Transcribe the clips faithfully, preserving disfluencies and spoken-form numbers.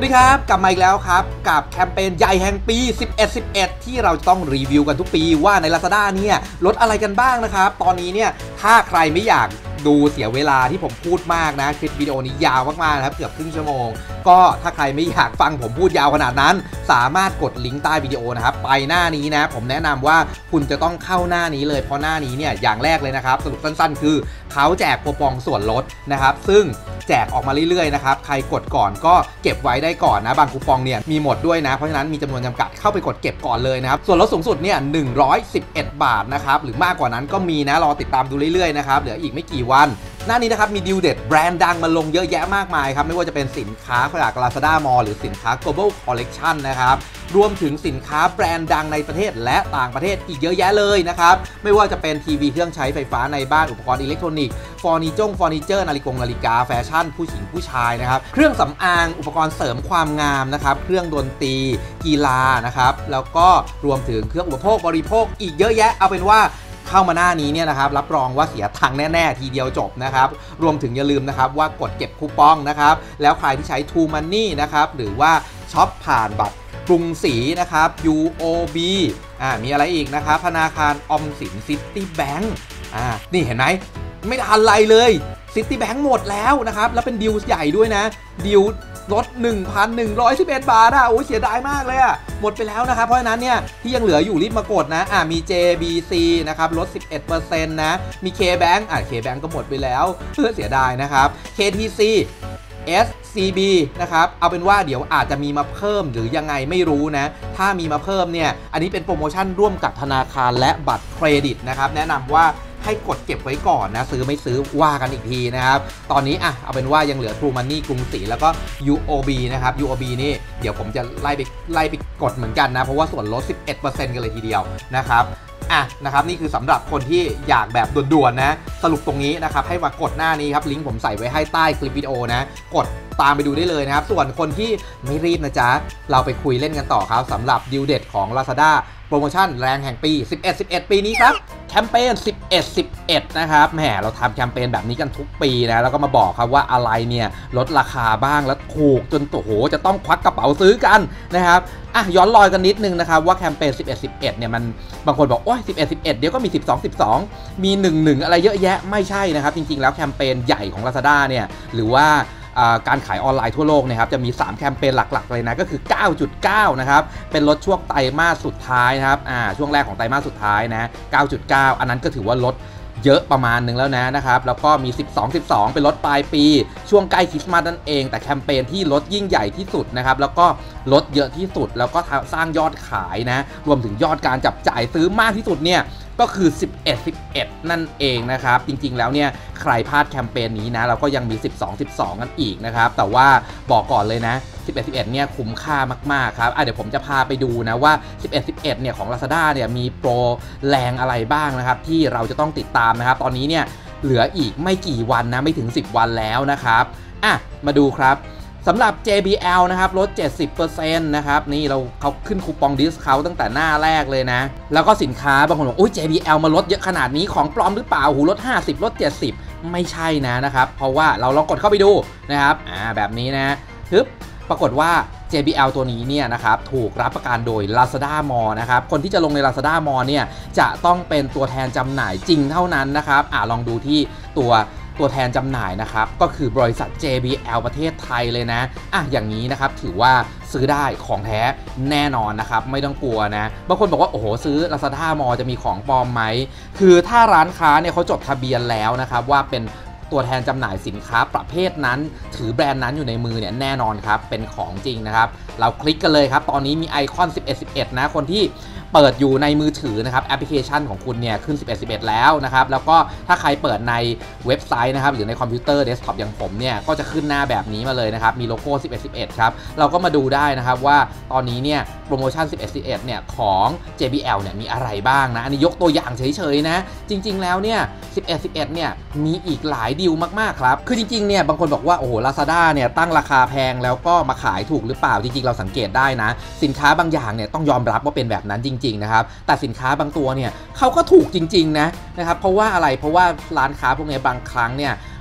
ดีครับกลับมาอีกแล้วครับกับแคมเปญใหญ่แห่งปีสิบเอ็ด สิบเอ็ดที่เราจะต้องรีวิวกันทุกปีว่าใน Lazada เนี่ยลดอะไรกันบ้างนะครับตอนนี้เนี่ยถ้าใครไม่อยากดูเสียเวลาที่ผมพูดมากนะคลิปวิดีโอนี้ยาวมากๆนะครับเกือบครึ่งชั่วโมงก็ถ้าใครไม่อยากฟังผมพูดยาวขนาดนั้นสามารถกดลิงก์ใต้วิดีโอนะครับไปหน้านี้นะผมแนะนำว่าคุณจะต้องเข้าหน้านี้เลยเพราะหน้านี้เนี่ยอย่างแรกเลยนะครับสรุปสั้นๆคือเขาแจกคูปองส่วนลดนะครับซึ่งแจกออกมาเรื่อยๆนะครับใครกดก่อนก็เก็บไว้ได้ก่อนนะบางคูปองเนี่ยมีหมดด้วยนะเพราะฉะนั้นมีจำนวนจำกัดเข้าไปกดเก็บก่อนเลยนะครับส่วนลดสูงสุดเนี่ยหนึ่งร้อยสิบเอ็ดบาทนะครับหรือมากกว่านั้นก็มีนะรอติดตามดูเรื่อยๆนะครับเหลืออีกไม่กี่วันหน้านี้นะครับมีดีลเด็ดแบรนด์ดังมาลงเยอะแยะมากมายครับไม่ว่าจะเป็นสินค้าจาก Lazada Mall หรือสินค้า Global Collection นะครับรวมถึงสินค้าแบรนด์ดังในประเทศและต่างประเทศอีกเยอะแยะเลยนะครับไม่ว่าจะเป็นทีวีเครื่องใช้ไฟฟ้าในบ้านอุปกรณ์อิเล็กทรอนิกส์เฟอร์นิเจอร์เฟอร์นิเจอร์นาฬิกานาฬิกาแฟชั่นผู้หญิงผู้ชายนะครับเครื่องสำอางอุปกรณ์เสริมความงามนะครับเครื่องดนตรีกีฬานะครับแล้วก็รวมถึงเครื่องอุปโภคบริโภคอีกเยอะแยะเอาเป็นว่าเข้ามาหน้านี้เนี่ยนะครับรับรองว่าเสียตังค์แน่ๆทีเดียวจบนะครับรวมถึงอย่าลืมนะครับว่ากดเก็บคูปองนะครับแล้วใครที่ใช้ True Money นะครับหรือว่าช็อปผ่านบัตรกรุงศรีนะครับ ยู โอ บี อ่ามีอะไรอีกนะครับธนาคารออมสิน City Bank อ่านี่เห็นไหมไม่ทันไรเลย City Bank หมดแล้วนะครับแล้วเป็นดีลใหญ่ด้วยนะดีลลด หนึ่งพันหนึ่งร้อยสิบเอ็ด บาทอ่ะโอ้ยเสียดายมากเลยอ่ะหมดไปแล้วนะครับเพราะฉะนั้นเนี่ยที่ยังเหลืออยู่รีบมากดนะอ่ามี เจ บี ซี นะครับลด สิบเอ็ดเปอร์เซ็นต์ นะมี K-Bank อ่ะ K-Bank ก็หมดไปแล้วเพื่อเสียดายนะครับ เค ที ซี เอส ซี บี นะครับเอาเป็นว่าเดี๋ยวอาจจะมีมาเพิ่มหรือยังไงไม่รู้นะถ้ามีมาเพิ่มเนี่ยอันนี้เป็นโปรโมชั่นร่วมกับธนาคารและบัตรเครดิตนะครับแนะนำว่าให้กดเก็บไว้ก่อนนะซื้อไม่ซื้อว่ากันอีกทีนะครับตอนนี้อ่ะเอาเป็นว่ายังเหลือ True Money กรุงศรีแล้วก็ ยู โอ บี นะครับ ยู โอ บี นี่เดี๋ยวผมจะไล่ไปไล่ไปกดเหมือนกันนะเพราะว่าส่วนลด สิบเอ็ดเปอร์เซ็นต์ กันเลยทีเดียวนะครับอ่ะนะครับนี่คือสำหรับคนที่อยากแบบด่วนๆนะสรุปตรงนี้นะครับให้มากดหน้านี้ครับลิงก์ผมใส่ไว้ให้ใต้คลิปวิดีโอนะกดตามไปดูได้เลยนะครับส่วนคนที่ไม่รีบนะจ๊ะเราไปคุยเล่นกันต่อครับสำหรับดีลเด็ดของ Lazada โปรโมชั่นแรงแห่งปีสิบเอ็ด สิบเอ็ดปีนี้ครับแคมเปญสิบเอ็ด สิบเอ็ดนะครับแหมเราทำแคมเปญแบบนี้กันทุกปีนะแล้วก็มาบอกครับว่าอะไรเนี่ยลดราคาบ้างแล้วถูกจนโอ้โหจะต้องควักกระเป๋าซื้อกันนะครับอ่ะย้อนรอยกันนิดนึงนะครับว่าแคมเปญสิบเอ็ด สิบเอ็ดเนี่ยมันบางคนบอกโอ้ยสิบเอ็ด สิบเอ็ดเดี๋ยวก็มีสิบสอง สิบสองมีหนึ่ง หนึ่งอะไรเยอะแยะไม่ใช่นะครับจริงๆแล้วแคมเปญใหญ่ของ Lazada เนี่ยหรือว่าการขายออนไลน์ทั่วโลกนะครับจะมีสามแคมเปญหลักๆเลยนะก็คือ เก้าจุดเก้า นะครับเป็นลดช่วงไตรมาสสุดท้ายนะครับอ่าช่วงแรกของไตรมาสสุดท้ายนะ เก้าจุดเก้า อันนั้นก็ถือว่าลดเยอะประมาณนึงแล้วนะนะครับแล้วก็มีสิบสอง สิบสองเป็นลดปลายปีช่วงใกล้คริสต์มาสนั่นเองแต่แคมเปญที่ลดยิ่งใหญ่ที่สุดนะครับแล้วก็ลดเยอะที่สุดแล้วก็สร้างยอดขายนะรวมถึงยอดการจับจ่ายซื้อมากที่สุดเนี่ยก็คือสิบเอ็ด สิบเอ็ดนั่นเองนะครับจริงๆแล้วเนี่ยใครพลาดแคมเปญนี้นะเราก็ยังมีสิบสอง สิบสองกันอีกนะครับแต่ว่าบอกก่อนเลยนะสิบเอ็ด สิบเอ็ดเนี่ยคุ้มค่ามากๆครับอ่ะเดี๋ยวผมจะพาไปดูนะว่าสิบเอ็ด สิบเอ็ดเนี่ยของ Lazada เนี่ยมีโปรแรงอะไรบ้างนะครับที่เราจะต้องติดตามนะครับตอนนี้เนี่ยเหลืออีกไม่กี่วันนะไม่ถึงสิบวันแล้วนะครับอ่ะมาดูครับสำหรับ เจ บี แอล นะครับลด เจ็ดสิบเปอร์เซ็นต์ นะครับนี่เราเขาขึ้นคูปองดิสเคาท์ตั้งแต่หน้าแรกเลยนะแล้วก็สินค้าบางคนบอกโอ้ย เจ บี แอล มาลดเยอะขนาดนี้ของปลอมหรือเปล่าหูลดห้าสิบลดเจ็ดสิบไม่ใช่นะนะครับเพราะว่าเราลองกดเข้าไปดูนะครับอ่าแบบนี้นะฮึบปรากฏว่า เจ บี แอล ตัวนี้เนี่ยนะครับถูกรับประกันโดย Lazada Mall นะครับคนที่จะลงใน Lazada Mall เนี่ยจะต้องเป็นตัวแทนจำหน่ายจริงเท่านั้นนะครับอ่าลองดูที่ตัวตัวแทนจำหน่ายนะครับก็คือบริษัท เจ บี แอล ประเทศไทยเลยนะอ่ะอย่างนี้นะครับถือว่าซื้อได้ของแท้แน่นอนนะครับไม่ต้องกลัวนะบางคนบอกว่าโอ้โหซื้อ Lazada Mall จะมีของปลอมไหมคือถ้าร้านค้าเนี่ยเขาจดทะเบียนแล้วนะครับว่าเป็นตัวแทนจำหน่ายสินค้าประเภทนั้นถือแบรนด์นั้นอยู่ในมือเนี่ยแน่นอนครับเป็นของจริงนะครับเราคลิกกันเลยครับตอนนี้มีไอคอนสิบเอ็ด สิบเอ็ดนะคนที่เปิดอยู่ในมือถือนะครับแอปพลิเคชันของคุณเนี่ยขึ้นสิบเอ็ด สิบเอ็ดแล้วนะครับแล้วก็ถ้าใครเปิดในเว็บไซต์นะครับหรือในคอมพิวเตอร์เดสก์ท็อปอย่างผมเนี่ยก็จะขึ้นหน้าแบบนี้มาเลยนะครับมีโลโก้สิบเอ็ด สิบเอ็ดครับเราก็มาดูได้นะครับว่าตอนนี้เนี่ยโปรโมชั่นสิบเอ็ด สิบเอ็ดเนี่ยของ เจ บี แอล เนี่ยมีอะไรบ้างนะอันนี้ยกตัวอย่างเฉยๆนะจริงๆแล้วเนี่ยสิบเอ็ด สิบเอ็ดเนี่ยมีอีกหลายดีลมากๆครับคือจริงๆเนี่ยบางคนบอกว่าโอ้โห Lazada เนี่ยตั้งราคาแพงแล้วก็มาขายถูกหรือเปล่าจริงๆเราสังเกตได้นะสินค้าบางอย่างเนี่ยต้องยอมรับว่าเป็นแบบนั้นจริงๆนะครับแต่สินค้าบางตัวเนี่ยเขาก็ถูกจริงๆนะนะครับเพราะว่าอะไรเพราะว่าร้านค้าพวกนี้บางครั้งเนี่ย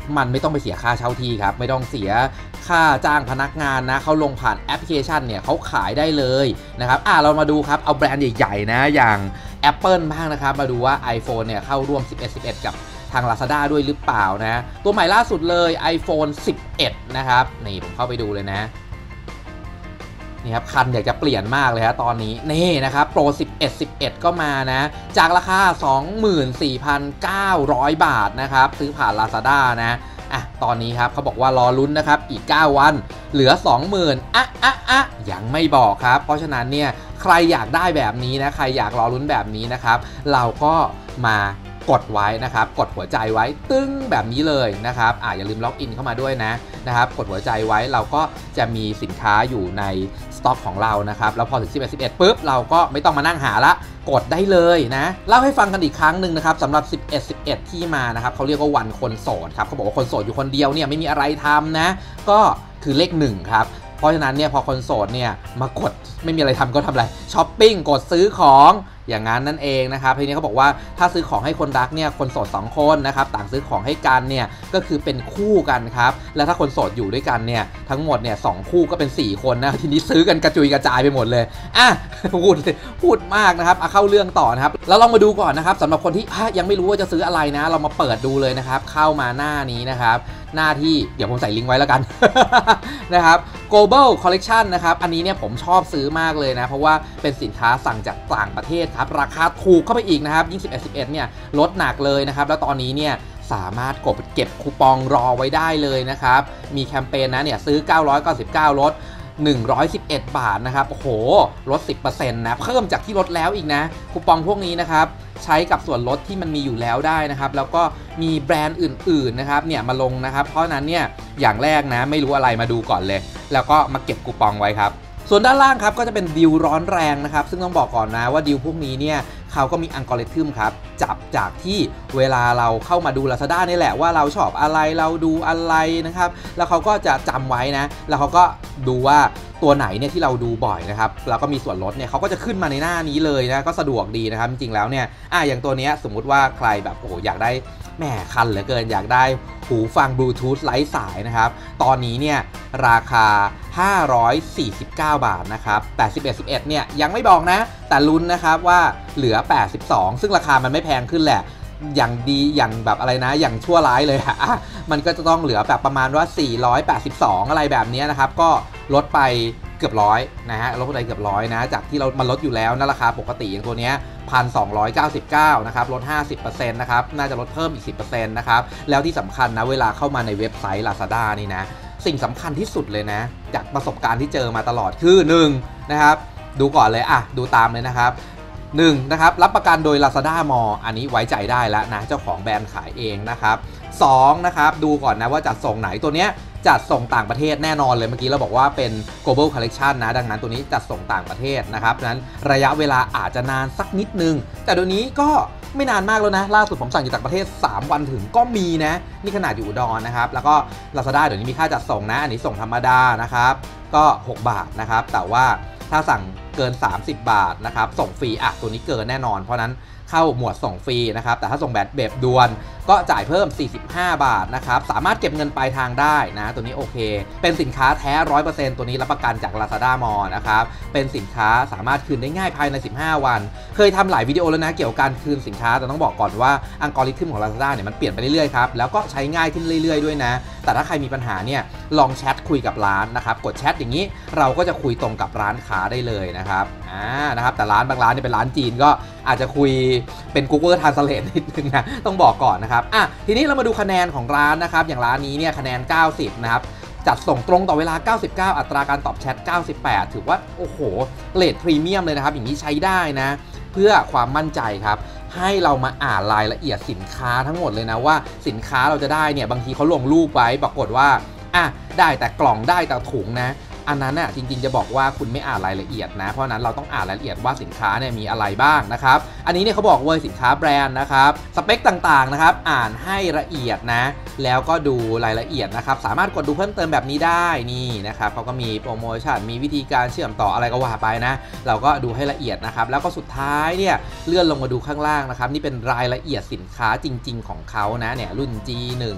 มันไม่ต้องไปเสียค่าเช่าที่ครับไม่ต้องเสียค่าจ้างพนักงานนะเขาลงผ่านแอปพลิเคชันเนี่ยเขาขายได้เลยนะครับอ่ะเรามาดูครับเอาแบรนด์ใหญ่ๆนะอย่าง Apple บ้างนะครับมาดูว่า iPhone เนี่ยเข้าร่วมสิบเอ็ด สิบเอ็ดกับทาง Lazada ด้วยหรือเปล่านะตัวใหม่ล่าสุดเลย iPhone สิบเอ็ดนะครับนี่ผมเข้าไปดูเลยนะนี่ครับคันอยากจะเปลี่ยนมากเลยฮะตอนนี้นี่นะครับโปรสิบเอ็ด สิบเอ็ดก็มานะจากราคา สองหมื่นสี่พันเก้าร้อย บาทนะครับซื้อผ่าน Lazada นะอ่ะตอนนี้ครับเขาบอกว่ารอลุ้นนะครับอีกเก้าวันเหลือ สองหมื่น อ่ะอ่ะอ่ะยังไม่บอกครับเพราะฉะนั้นเนี่ยใครอยากได้แบบนี้นะใครอยากรอลุ้นแบบนี้นะครับเราก็มากดไว้นะครับกดหัวใจไว้ตึ้งแบบนี้เลยนะครับอ่ะอย่าลืมล็อกอินเข้ามาด้วยนะนะครับกดหัวใจไว้เราก็จะมีสินค้าอยู่ในสต็อกของเรานะครับแล้วพอถึงสิบเอ็ด สิบเอ็ดปุ๊บเราก็ไม่ต้องมานั่งหาละกดได้เลยนะเล่าให้ฟังกันอีกครั้งหนึ่งนะครับสำหรับสิบเอ็ด สิบเอ็ดที่มานะครับเขาเรียกว่าวันคนโสดครับเขาบอกว่าคนโสดอยู่คนเดียวเนี่ยไม่มีอะไรทำนะก็คือเลขหนึ่งครับเพราะฉะนั้นเนี่ยพอคนโสดเนี่ยมากดไม่มีอะไรทำก็ทำอะไรช้อปปิ้งกดซื้อของอย่างนั้นนั่นเองนะครับทีนี้เขาบอกว่าถ้าซื้อของให้คนรักเนี่ยคนโสดสองคนนะครับต่างซื้อของให้กันเนี่ยก็คือเป็นคู่กันครับแล้วถ้าคนโสดอยู่ด้วยกันเนี่ยทั้งหมดเนี่ยสองคู่ก็เป็นสี่คนนะทีนี้ซื้อกันกระจุยกระจายไปหมดเลยอ่ะพูดพูดมากนะครับเอาเข้าเรื่องต่อนะครับแล้วลองมาดูก่อนนะครับสำหรับคนที่ยังไม่รู้ว่าจะซื้ออะไรนะเรามาเปิดดูเลยนะครับเข้ามาหน้านี้นะครับหน้าที่เดี๋ยวผมใส่ลิงก์ไว้แล้วกัน นะครับ global collection นะครับอันนี้เนี่ยผมชอบซื้อมากเลยนะเพราะว่าเป็นสินค้าสั่งจากต่างประเทศครับราคาถูกเข้าไปอีกนะครับยิ่งสิบเอ็ด สิบเอ็ดเนี่ยลดหนักเลยนะครับแล้วตอนนี้เนี่ยสามารถกดเก็บคูปองรอไว้ได้เลยนะครับมีแคมเปญนะเนี่ยซื้อเก้าร้อยเก้าสิบเก้าลดหนึ่งร้อยสิบเอ็ดบาทนะครับโอ้โหลด สิบเปอร์เซ็นต์ นะเพิ่มจากที่ลดแล้วอีกนะคูปองพวกนี้นะครับใช้กับส่วนลดที่มันมีอยู่แล้วได้นะครับแล้วก็มีแบรนด์อื่นๆนะครับเนี่ยมาลงนะครับเพราะนั้นเนี่ยอย่างแรกนะไม่รู้อะไรมาดูก่อนเลยแล้วก็มาเก็บคูปองไว้ครับส่วนด้านล่างครับก็จะเป็นดีลร้อนแรงนะครับซึ่งต้องบอกก่อนนะว่าดีลพวกนี้เนี่ยเขาก็มีอัลกอริทึมครับจับจากที่เวลาเราเข้ามาดู Lazada นี่แหละว่าเราชอบอะไรเราดูอะไรนะครับแล้วเขาก็จะจำไว้นะแล้วเขาก็ดูว่าตัวไหนเนี่ยที่เราดูบ่อยนะครับแล้วก็มีส่วนลดเนี่ยเขาก็จะขึ้นมาในหน้านี้เลยนะก็สะดวกดีนะครับจริงๆแล้วเนี่ยอ่ะอย่างตัวนี้สมมุติว่าใครแบบโอ้โหอยากได้แหมคันเหลือเกินอยากได้หูฟังบลูทูธไร้สายนะครับตอนนี้เนี่ยราคาห้าร้อยสี่สิบเก้าบาทนะครับแต่สิบเอ็ด สิบเอ็ดเนี่ยยังไม่บอกนะแต่ลุ้นนะครับว่าเหลือแปดสิบสองซึ่งราคามันไม่แพงขึ้นแหละอย่างดีอย่างแบบอะไรนะอย่างชั่วร้ายเลยอะมันก็จะต้องเหลือแบบประมาณว่าสี่ร้อยแปดสิบสองอะไรแบบนี้นะครับก็ลดไปเกือบร้อยนะฮะลดไปเกือบร้อยนะจากที่เรามันลดอยู่แล้วนะราคาปกติอย่างตัวเนี้ย หนึ่งพันสองร้อยเก้าสิบเก้า นะครับลด ห้าสิบเปอร์เซ็นต์ นะครับน่าจะลดเพิ่มอีก สิบเปอร์เซ็นต์ นะครับแล้วที่สำคัญนะเวลาเข้ามาในเว็บไซต์ Lazada นี่นะสิ่งสำคัญที่สุดเลยนะจากประสบการณ์ที่เจอมาตลอดคือหนึ่งนะครับดูก่อนเลยอ่ะดูตามเลยนะครับหนึ่งนะครับรับประกันโดย Lazada Mall อันนี้ไว้ใจได้แล้วนะเจ้าของแบรนด์ขายเองนะครับสองนะครับดูก่อนนะว่าจัดส่งไหนตัวเนี้ยจัดส่งต่างประเทศแน่นอนเลยเมื่อกี้เราบอกว่าเป็น global collection นะดังนั้นตัวนี้จัดส่งต่างประเทศนะครับนั้นระยะเวลาอาจจะนานสักนิดนึงแต่เดี๋ยวนี้ก็ไม่นานมากแล้วนะล่าสุดผมสั่งจากต่างประเทศสามวันถึงก็มีนะนี่ขนาดอยู่อุดรนะครับแล้วก็ Lazada เดี๋ยวนี้มีค่าจัดส่งนะอันนี้ส่งธรรมดานะครับก็หกบาทนะครับแต่ว่าถ้าสั่งเกินสามสิบบาทนะครับส่งฟรีอ่ะตัวนี้เกินแน่นอนเพราะนั้นเข้าหมวดส่งฟรีนะครับแต่ถ้าส่งแบบแบบด่วนก็จ่ายเพิ่มสี่สิบห้าบาทนะครับสามารถเก็บเงินปลายทางได้นะตัวนี้โอเคเป็นสินค้าแท้ ร้อยเปอร์เซ็นต์ ตัวนี้รับประกันจาก Lazada Mall นะครับเป็นสินค้าสามารถคืนได้ง่ายภายในสิบห้าวันเคยทำหลายวิดีโอแล้วนะเกี่ยวกับการคืนสินค้าแต่ต้องบอกก่อนว่าอัลกอริทึมของ Lazada เนี่ยมันเปลี่ยนไปเรื่อยๆครับแล้วก็ใช้ง่ายขึ้นเรื่อยๆด้วยนะแต่ถ้าใครมีปัญหาเนี่ยลองแชทคุยกับร้านนะครับกดแชทอย่างนี้เราก็จะคุยตรงกับร้านค้าได้เลยนะครับอ่านะครับแต่ร้านบางร้านเนี่ยเป็นร้านจีนก็อาจจะคุยเป็น Google Translate นิดนึงนะต้องบอกก่อนนะครับอ่ะทีนี้เรามาดูคะแนนของร้านนะครับอย่างร้านนี้เนี่ยคะแนนเก้าสิบนะครับจัดส่งตรงต่อเวลาเก้าสิบเก้าอัตราการตอบแชทเก้าสิบแปดถือว่าโอ้โหเรทพรีเมียมเลยนะครับอย่างนี้ใช้ได้นะเพื่อความมั่นใจครับให้เรามาอ่านรายละเอียดสินค้าทั้งหมดเลยนะว่าสินค้าเราจะได้เนี่ยบางทีเขาลงรูปไว้ปรากฏว่าอ่ะได้แต่กล่องได้แต่ถุงนะอันนั้นน่ะจริงๆจะบอกว่าคุณไม่อ่านรายละเอียดนะเพราะนั้นเราต้องอ่านรายละเอียดว่าสินค้าเนี่ยมีอะไรบ้างนะครับอันนี้เนี่ยเขาบอกว่าสินค้าแบรนด์นะครับสเปคต่างๆนะครับอ่านให้ละเอียดนะแล้วก็ดูรายละเอียดนะครับสามารถกดดูเพิ่มเติมแบบนี้ได้นี่นะครับเขาก็มีโปรโมชั่นมีวิธีการเชื่อมต่ออะไรก็ว่าไปนะเราก็ดูให้ละเอียดนะครับแล้วก็สุดท้ายเนี่ยเลื่อนลงมาดูข้างล่างนะครับนี่เป็นรายละเอียดสินค้าจริงๆของเขานะเนี่ยรุ่น จี หนึ่ง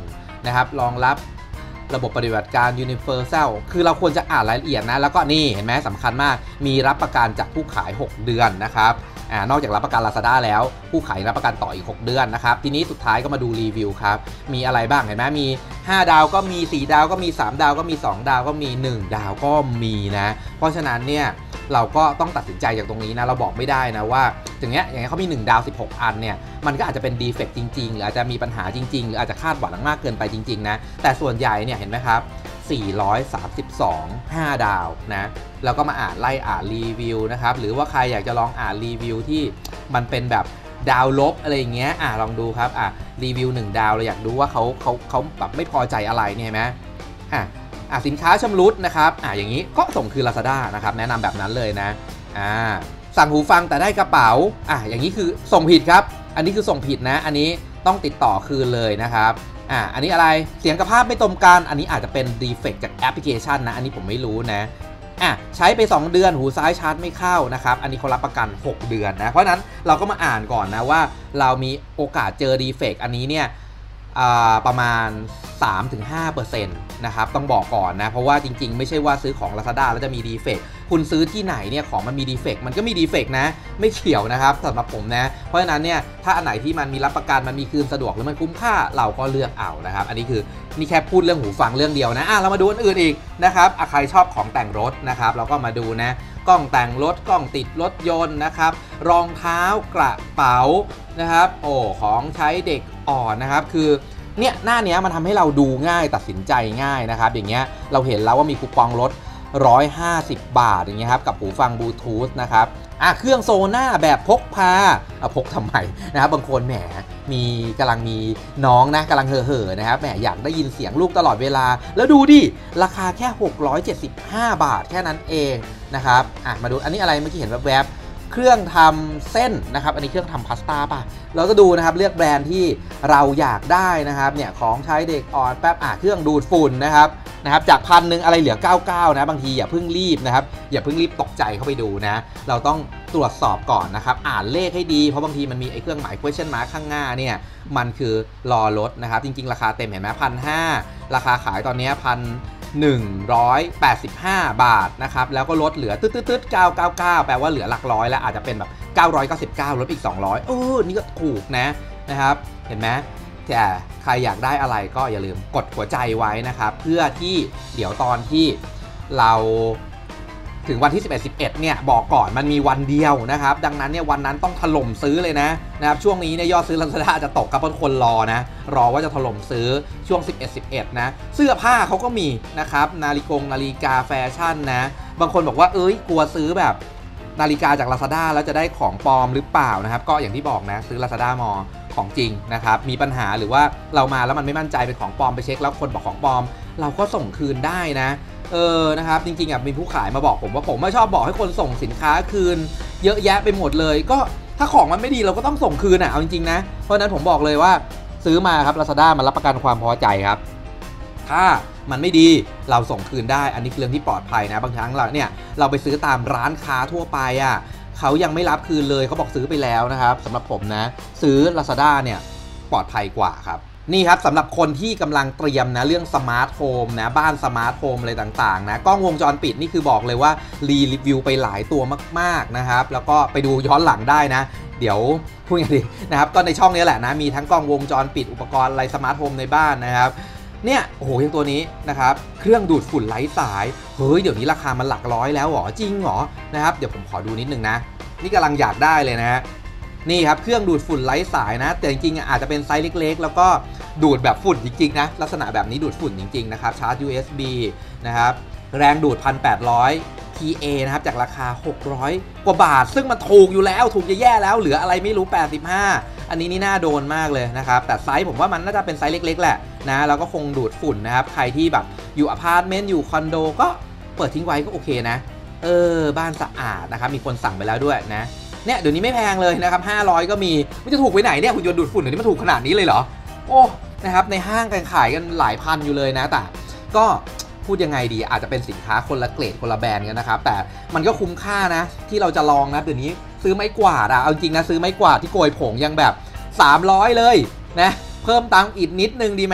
นะครับรองรับระบบปฏิบัติการ Universal คือเราควรจะอ่านรายละเอียดนะแล้วก็นี่เห็นไหมสำคัญมากมีรับประกันจากผู้ขายหกเดือนนะครับอ่านอกจากรับประกัน Lazada แล้วผู้ขายรับประกันต่ออีกหกเดือนนะครับทีนี้สุดท้ายก็มาดูรีวิวครับมีอะไรบ้างเห็นไหมมีห้าดาวก็มีสี่ดาวก็มีสามดาวก็มีสองดาวก็มีหนึ่งดาวก็มีนะเพราะฉะนั้นเนี่ยเราก็ต้องตัดสินใจจากตรงนี้นะเราบอกไม่ได้นะว่าอย่างเงี้ยอย่างเงี้ยเขามีหนึ่งดาวสิบหกอันเนี่ยมันก็อาจจะเป็นดีเฟกต์จริงๆหรืออาจจะมีปัญหาจริงๆหรืออาจจะคาดหวังมากเกินไปจริงๆนะแต่ส่วนใหญ่เนี่ยเห็นไหมครับสี่ร้อยสามสิบสอง ห้าดาวนะแล้วก็มาอ่านไล่อ่านรีวิวนะครับหรือว่าใครอยากจะลองอ่านรีวิวที่มันเป็นแบบดาวลบอะไรอย่างเงี้ยอ่ะลองดูครับอ่ะรีวิวหนึ่งดาวเราอยากดูว่าเขาเขาเขาแบบไม่พอใจอะไรเนี่ยไหมอ่ะอ่ะสินค้าชำรุดนะครับอ่ะอย่างนี้ก็ส่งคืน Lazada นะครับแนะนำแบบนั้นเลยนะอ่าสั่งหูฟังแต่ได้กระเป๋าอ่ะอย่างนี้คือส่งผิดครับอันนี้คือส่งผิดนะอันนี้ต้องติดต่อคืนเลยนะครับอ่ะอันนี้อะไรเสียงกับภาพไม่ตรงกันอันนี้อาจจะเป็นดีเฟกต์จากแอปพลิเคชันนะอันนี้ผมไม่รู้นะอ่ะใช้ไปสองเดือนหูซ้ายชาร์จไม่เข้านะครับอันนี้เขารับประกันหกเดือนนะเพราะนั้นเราก็มาอ่านก่อนนะว่าเรามีโอกาสเจอดีเฟกต์อันนี้เนี่ยประมาณ สามถึงห้าเปอร์เซ็นต์ นะครับต้องบอกก่อนนะเพราะว่าจริงๆไม่ใช่ว่าซื้อของ Lazada แล้วจะมีดีเฟกต์คุณซื้อที่ไหนเนี่ยของมันมีดีเฟกต์มันก็มีดีเฟกต์นะไม่เกี่ยวนะครับสำหรับผมนะเพราะฉะนั้นเนี่ยถ้าอันไหนที่มันมีรับประกันมันมีคืนสะดวกหรือมันคุ้มค่าเราก็เลือกเอานะครับอันนี้คือนี่แค่พูดเรื่องหูฟังเรื่องเดียวนะอ่ะเรามาดูอันอื่นอีกนะครับใครชอบของแต่งรถนะครับเราก็มาดูนะกล้องแต่งรถกล้องติดรถยนต์นะครับรองเท้ากระเป๋านะครับโอ้ของใช้เด็กอ่อนนะครับคือเนี่ยหน้านี้มันทำให้เราดูง่ายตัดสินใจง่ายนะครับอย่างเงี้ยเราเห็นแล้วว่ามีคูปองลดหนึ่งร้อยห้าสิบบาทอย่างเงี้ยครับกับหูฟังบลูทูธนะครับอ่ะเครื่องโซน่าแบบพกพาเอาพกทำไมนะครับบางคนแหมมีกำลังมีน้องนะกำลังเห่อๆนะครับแหมอยากได้ยินเสียงลูกตลอดเวลาแล้วดูดิราคาแค่หกร้อยเจ็ดสิบห้าบาทแค่นั้นเองนะครับอ่ะมาดูอันนี้อะไรเมื่อกี้เห็นแวบๆเครื่องทำเส้นนะครับอันนี้เครื่องทำพาสต้าป่ะเราก็ดูนะครับเลือกแบรนด์ที่เราอยากได้นะครับเนี่ยของใช้เด็กอ่อนแป๊บอ่ะเครื่องดูดฝุ่นนะครับนะครับจากพันหนึ่งอะไรเหลือเก้าสิบเก้านะบางทีอย่าเพิ่งรีบนะครับอย่าเพิ่งรีบตกใจเข้าไปดูนะเราต้องตรวจสอบก่อนนะครับอ่านเลขให้ดีเพราะบางทีมันมีไอ้เครื่องหมาย question mark ข้างหน้าเนี่ยมันคือรอลดนะครับจริงๆราคาเต็มเห็นไหมพันห้าราคาขายตอนนี้พันหนึ่งร้อยแปดสิบห้าบาทนะครับแล้วก็ลดเหลือตึ๊ดตึ๊ดตึ๊ดเก้าเก้าเก้าแปลว่าเหลือหลักร้อยแล้วอาจจะเป็นแบบเก้าร้อยเก้าสิบเก้าลดอีกสองร้อยเออนี่ก็ถูกนะนะครับเห็นไหมแต่ใครอยากได้อะไรก็อย่าลืมกดหัวใจไว้นะครับเพื่อที่เดี๋ยวตอนที่เราถึงวันที่สิบเอ็ด สิบเอ็ดเนี่ยบอกก่อนมันมีวันเดียวนะครับดังนั้นเนี่ยวันนั้นต้องถล่มซื้อเลยนะนะครับช่วงนี้เนี่ยยอดซื้อ Lazada จะตกกับเพราะคนรอนะรอว่าจะถล่มซื้อช่วงสิบเอ็ด สิบเอ็ดนะเสื้อผ้าเขาก็มีนะครับนาฬิกงนาฬิกาแฟชั่นนะบางคนบอกว่าเอ้ยกลัวซื้อแบบนาฬิกาจาก Lazada แล้วจะได้ของปลอมหรือเปล่านะครับก็อย่างที่บอกนะซื้อ Lazada มอของจริงนะครับมีปัญหาหรือว่าเรามาแล้วมันไม่มั่นใจเป็นของปลอมไปเช็คแล้วคนบอกของปลอมเราก็ส่งคืนได้นะเออนะครับจริงๆอ่ะมีผู้ขายมาบอกผมว่าผมไม่ชอบบอกให้คนส่งสินค้าคืนเยอะแยะไปหมดเลยก็ถ้าของมันไม่ดีเราก็ต้องส่งคืนอ่ะเอาจริงๆนะเพราะฉะนั้นผมบอกเลยว่าซื้อมาครับ Lazada มันรับประกันความพอใจครับถ้ามันไม่ดีเราส่งคืนได้อันนี้คือเรื่องที่ปลอดภัยนะบางครั้งเราเนี่ยเราไปซื้อตามร้านค้าทั่วไปอ่ะเขายังไม่รับคืนเลยเขาบอกซื้อไปแล้วนะครับสำหรับผมนะซื้อ Lazada เนี่ยปลอดภัยกว่าครับนี่ครับสำหรับคนที่กำลังเตรียมนะเรื่องสมาร์ทโฮมนะบ้านสมาร์ทโฮมอะไรต่างๆนะกล้องวงจรปิดนี่คือบอกเลยว่ารีวิวไปหลายตัวมากๆนะครับแล้วก็ไปดูย้อนหลังได้นะเดี๋ยวพูดอย่างนี้นะครับก็ในช่องนี้แหละนะมีทั้งกล้องวงจรปิดอุปกรณ์อะไรสมาร์ทโฮมในบ้านนะครับเนี่ยโอ้โหอย่างตัวนี้นะครับเครื่องดูดฝุ่นไร้สายเฮ้ยเดี๋ยวนี้ราคามันหลักร้อยแล้วหรอจริงหรอนะครับเดี๋ยวผมขอดูนิดนึงนะนี่กำลังอยากได้เลยนะฮะนี่ครับเครื่องดูดฝุ่นไร้สายนะแต่จริงๆอาจจะเป็นไซส์เล็กๆแล้วก็ดูดแบบฝุ่นจริงๆนะลักษณะแบบนี้ดูดฝุ่นจริงๆนะครับชาร์จ ยู เอส บี นะครับแรงดูด หนึ่งพันแปดร้อย ที เอ นะครับจากราคาหกร้อยกว่าบาทซึ่งมันถูกอยู่แล้วถูกจะแย่แล้วเหลืออะไรไม่รู้แปดสิบห้าอันนี้นี่น่าโดนมากเลยนะครับแต่ไซส์ผมว่ามันน่าจะเป็นไซส์เล็กๆแหละนะแล้วก็คงดูดฝุ่นนะครับใครที่แบบอยู่อพาร์ตเมนต์อยู่คอนโดก็เปิดทิ้งไว้ก็โอเคนะเออบ้านสะอาดนะครับมีคนสั่งไปแล้วด้วยนะเนี่ยเดี๋ยวนี้ไม่แพงเลยนะครับห้าร้อยก็มีมันจะถูกไปไหนเนี่ยหุ่นยนต์ดูดฝุ่นเดี๋ยวนี้มันถูกขนาดนี้เลยเหรอโอ้นะครับในห้างกันขายกันหลายพันอยู่เลยนะแต่ก็พูดยังไงดีอาจจะเป็นสินค้าคนละเกรดคนละแบรนด์กันนะครับแต่มันก็คุ้มค่านะที่เราจะลองนะเดี๋ยวนี้ซื้อไม้กวาดอะเอาจริงนะซื้อไม้กวาดที่โกยผงยังแบบสามร้อยเลยนะเพิ่มตังค์อีกนิดนึงดีไหม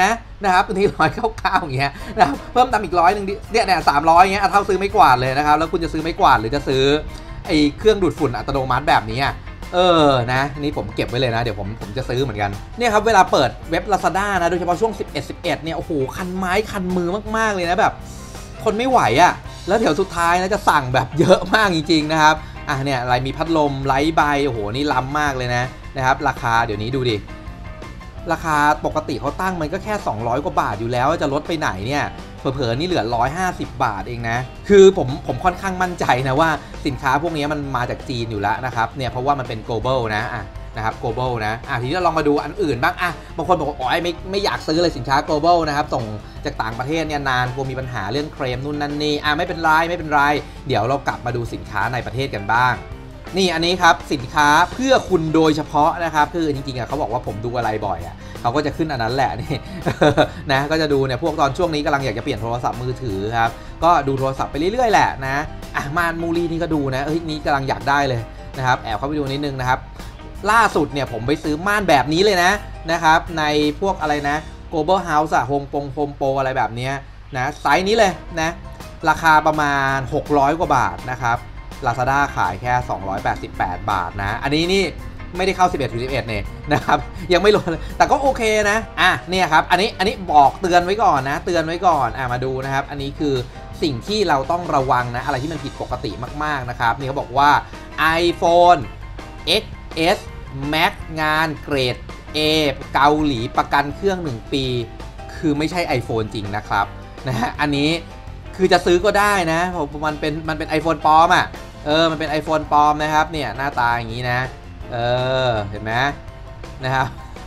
นะครับตัวนี้ร้อยเก้าเก้าอย่างเงี้ยนะครับเพิ่มตามอีกร้อยหนึ่งเนี่ยเนี่ยสามร้อยอย่างเงี้ยเท่าซื้อไม้กวาดเลยนะครับแล้วคุณจะซื้อไม้กวาดหรือจะซื้อไอ้เครื่องดูดฝุ่นอัตโนมัติแบบนี้เออนะนี่ผมเก็บไว้เลยนะเดี๋ยวผมผมจะซื้อเหมือนกันเนี่ยครับเวลาเปิดเว็บ Lazada นะโดยเฉพาะช่วงสิบเอ็ด สิบเอ็ดเนี่ยโอ้โหคันไม้คันมือมากๆเลยนะแบบคนไม่ไหวอ่ะแล้วแถวสุดท้ายนะจะสั่งแบบเยอะมากจริงๆนะครับอ่ะเนี่ยอะไรมีพัดลมไร้ใบโอ้โหนี่ล้ำมากเลยนะนะครับราคาเดี๋ยวนี้ดูดิราคาปกติเขาตั้งมันก็แค่สองร้อยกว่าบาทอยู่แล้วจะลดไปไหนเนี่ยเผลอๆนี่เหลือหนึ่งร้อยห้าสิบบาทเองนะคือผมผมค่อนข้างมั่นใจนะว่าสินค้าพวกนี้มันมาจากจีนอยู่แล้วนะครับเนี่ยเพราะว่ามันเป็น global นะอ่ะนะครับ global นะอ่ะทีนี้เราลองมาดูอันอื่นบ้างอ่ะบางคนบอกว่าอ๋อไม่ไม่อยากซื้อเลยสินค้า global นะครับส่งจากต่างประเทศเนี่ยนานกลัวมีปัญหาเรื่องเคลมนู่นนั่นนี่อ่ะไม่เป็นไรไม่เป็นไรเดี๋ยวเรากลับมาดูสินค้าในประเทศกันบ้างนี่อันนี้ครับสินค้าเพื่อคุณโดยเฉพาะนะครับคือจริงๆอ่ะเขาบอกว่าผมดูอะไรบ่อยอ่ะเขาก็จะขึ้นอันนั้นแหละนี่นะก็จะดูเนี่ยพวกตอนช่วงนี้กำลังอยากจะเปลี่ยนโทรศัพท์มือถือครับก็ดูโทรศัพท์ไปเรื่อยๆแหละนะอ่ะมานมูลีนี่ก็ดูนะเอ้ยนี่กำลังอยากได้เลยนะครับแอบเข้าไปดูนิดนึงนะครับล่าสุดเนี่ยผมไปซื้อม่านแบบนี้เลยนะนะครับในพวกอะไรนะ global house อะโฮมปงโฮมโปรอะไรแบบนี้นะไซส์นี้เลยนะราคาประมาณหกร้อยกว่าบาทนะครับ Lazada ขายแค่สองร้อยแปดสิบแปดบาทนะอันนี้นี่ไม่ได้เข้าสิบเอ็ดถึงสิบเอ็ดเนี่ยนะครับยังไม่ลดแต่ก็โอเคนะอ่ะเนี่ยครับอันนี้อันนี้บอกเตือนไว้ก่อนนะเตือนไว้ก่อนอ่ะมาดูนะครับอันนี้คือสิ่งที่เราต้องระวังนะอะไรที่มันผิดปกติมากๆนะครับนี่เขาบอกว่า iPhone เอ็กซ์ เอส Max งานเกรด A เกาหลีประกันเครื่องหนึ่งปีคือไม่ใช่ iPhone จริงนะครับนะฮะอันนี้คือจะซื้อก็ได้นะเพราะมันเป็นมันเป็น iPhone ปลอมอ่ะเออมันเป็น iPhone ปลอมนะครับเนี่ยหน้าตาอย่างนี้นะเออเห็นไหมนะครับ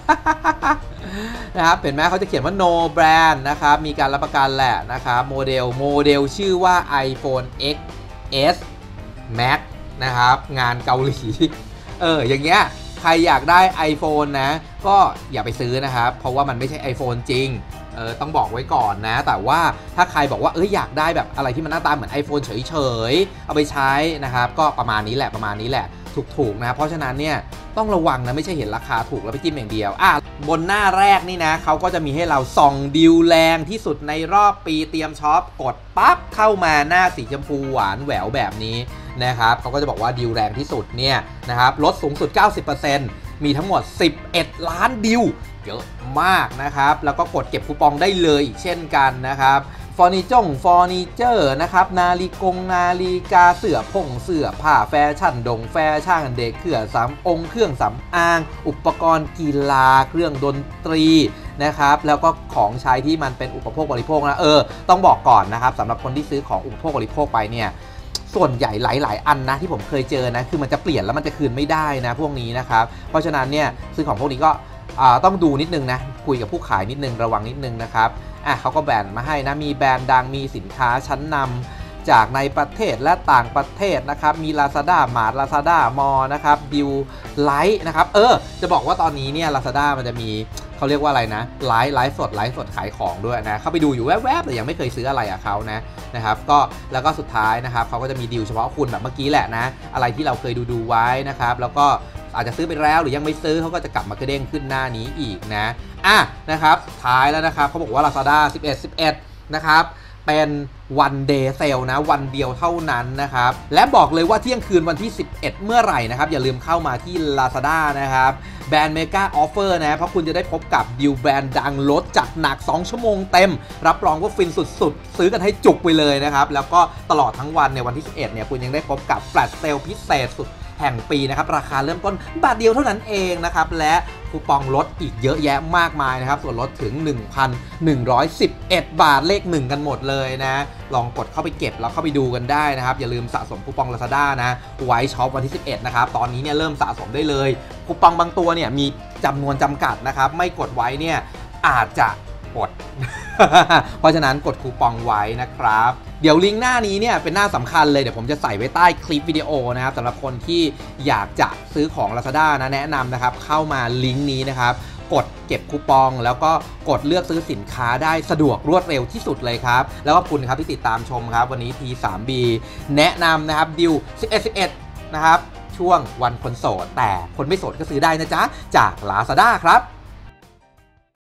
นะครับเห็นไหมเขาจะเขียนว่า no brand นะครับมีการรับประกันแหละนะครับโมเดลโมเดลชื่อว่า iPhone เอ็กซ์ เอส Max นะครับงานเกาหลีเอออย่างเงี้ยใครอยากได้ iPhone นะก็อย่าไปซื้อนะครับเพราะว่ามันไม่ใช่ iPhone จริงเออต้องบอกไว้ก่อนนะแต่ว่าถ้าใครบอกว่าเอออยากได้แบบอะไรที่มันหน้าตาเหมือน iPhone เฉยๆเอาไปใช้นะครับก็ประมาณนี้แหละประมาณนี้แหละถูกๆนะเพราะฉะนั้นเนี่ยต้องระวังนะไม่ใช่เห็นราคาถูกแล้วไปจิ้มอย่างเดียวอ่ะบนหน้าแรกนี่นะเขาก็จะมีให้เราส่องดิวแรงที่สุดในรอบปีเตรียมช็อปกดปั๊บเข้ามาหน้าสีชมพูหวานแหววแบบนี้นะครับเขาก็จะบอกว่าดิวแรงที่สุดเนี่ยนะครับลดสูงสุด เก้าสิบเปอร์เซ็นต์ มีทั้งหมดสิบเอ็ดล้านดิวเยอะมากนะครับแล้วก็กดเก็บคูปองได้เลยอีกเช่นกันนะครับฟอร์นิจงฟอร์นิเจอร์นะครับนาฬิกงนาฬิกาเสื้อผงเสื้อผ้าแฟชั่นดงแฟชั่นเด็กเครื่องสำองค์เครื่องสำอางอุปกรณ์กีฬาเครื่องดนตรีนะครับแล้วก็ของใช้ที่มันเป็นอุปโภคบริโภคนะเออต้องบอกก่อนนะครับสำหรับคนที่ซื้อของอุปโภคบริโภคไปเนี่ยส่วนใหญ่หลายๆอันนะที่ผมเคยเจอนะคือมันจะเปลี่ยนแล้วมันจะคืนไม่ได้นะพวกนี้นะครับเพราะฉะนั้นเนี่ยซื้อของพวกนี้ก็ต้องดูนิดนึงนะคุยกับผู้ขายนิดนึงระวังนิดนึงนะครับอ่ะเขาก็แบนมาให้นะมีแบรนด์ดังมีสินค้าชั้นนำจากในประเทศและต่างประเทศนะครับมี Lazada Mart Lazada Mall นะครับดิวไลท์นะครับเออจะบอกว่าตอนนี้เนี่ย Lazada มันจะมีเขาเรียกว่าอะไรนะไลฟ์ไลฟ์สดไลฟ์สดขายของด้วยนะเข้าไปดูอยู่แวบๆแต่ยังไม่เคยซื้ออะไรกับเขานะนะครับก็แล้วก็สุดท้ายนะครับเขาก็จะมีดิวเฉพาะคุณแบบเมื่อกี้แหละนะอะไรที่เราเคยดูดูไว้นะครับแล้วก็อาจจะซื้อไปแล้วหรือยังไม่ซื้อเขาก็จะกลับมากระเด้งขึ้นหน้านี้อีกนะอ่ะนะครับท้ายแล้วนะครับเขาบอกว่า Lazada สิบเอ็ด สิบเอ็ดนะครับเป็นวันเดย์เซลนะวันเดียวเท่านั้นนะครับและบอกเลยว่าเที่ยงคืนวันที่สิบเอ็ดเมื่อไหร่นะครับอย่าลืมเข้ามาที่ Lazada นะครับแบรนด์เมกาออฟเฟอร์นะเพราะคุณจะได้พบกับดิวแบรนด์ดังลดจัดหนักสองชั่วโมงเต็มรับรองว่าฟินสุดๆซื้อกันให้จุกไปเลยนะครับแล้วก็ตลอดทั้งวันในวันที่สิบเอ็ดเนี่ยคุณยังได้พบกับแฟลชเซลพิเศษสุดแห่งปีนะครับราคาเริ่มต้นบาทเดียวเท่านั้นเองนะครับและคูปองลดอีกเยอะแยะมากมายนะครับส่วนลดถึง หนึ่งพันหนึ่งร้อยสิบเอ็ด บาทเลขหนึ่งกันหมดเลยนะลองกดเข้าไปเก็บแล้วเข้าไปดูกันได้นะครับอย่าลืมสะสมคูปอง Lazada นะไว้ช็อปวันที่สิบเอ็ดนะครับตอนนี้เนี่ยเริ่มสะสมได้เลยคูปองบางตัวเนี่ยมีจำนวนจำกัดนะครับไม่กดไว้เนี่ยอาจจะกด เพราะฉะนั้นกดคูปองไว้นะครับเดี๋ยวลิงก์หน้านี้เนี่ยเป็นหน้าสำคัญเลยเดี๋ยวผมจะใส่ไว้ใต้คลิปวิดีโอนะครับสำหรับคนที่อยากจะซื้อของ Lazada นะแนะนำนะครับเข้ามาลิงก์นี้นะครับกดเก็บคูปองแล้วก็กดเลือกซื้อสินค้าได้สะดวกรวดเร็วที่สุดเลยครับแล้วก็ขอบคุณครับที่ติดตามชมครับวันนี้ ที ทรี บี แนะนำนะครับดิวสิบเอ็ด สิบเอ็ดนะครับช่วงวันคนโสดแต่คนไม่โสดก็ซื้อได้นะจ๊ะจาก Lazada ครับ